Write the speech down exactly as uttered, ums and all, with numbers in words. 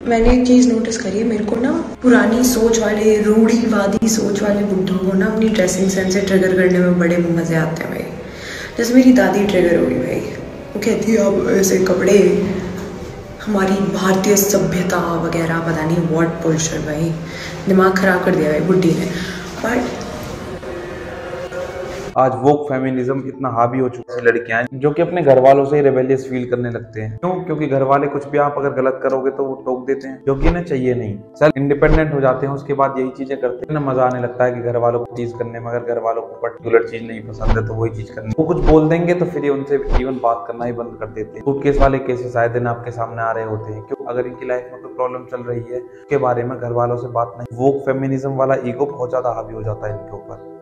मैंने एक चीज़ नोटिस करी है, मेरे को ना पुरानी सोच वाले, रूढ़ीवादी सोच वाले बुड्ढों को ना अपनी ड्रेसिंग सेंस से ट्रिगर करने में बड़े मज़े आते हैं भाई। जैसे मेरी दादी ट्रिगर होगी भाई, वो कहती है अब ऐसे कपड़े, हमारी भारतीय सभ्यता वगैरह, पता नहीं व्हाट बुलशिट भाई, दिमाग ख़राब कर दिया भाई बुड्ढी ने। बट आज वोक फेमिनिज्म इतना हावी हो चुका है, लड़कियां जो कि अपने घर वालों से ही रेबेलियस फील करने लगते हैं। क्यों? क्योंकि घर वाले कुछ भी आप अगर गलत करोगे तो वो टोक देते हैं, जो कि इन्हें चाहिए नहीं। सेल्फ इंडिपेंडेंट हो जाते हैं, उसके बाद यही चीजें करते हैं। इन्हें मजा आने लगता है कि घर वालों को चीज करने में। अगर घर वालों को पर्टिकुलर चीज नहीं पसंद है तो वही चीज करनी, वो कुछ बोल देंगे तो फिर ये उनसे इवन बात करना ही बंद कर देते हैं। सूटकेस वाले केसेस आए दिन आपके सामने आ रहे होते हैं। क्यों? अगर इनकी लाइफ में कोई प्रॉब्लम चल रही है उसके बारे में घर वालों से बात नहीं। वोक फेमिनिज्म वाला ईगो बहुत ज्यादा हावी हो जाता है इनके ऊपर।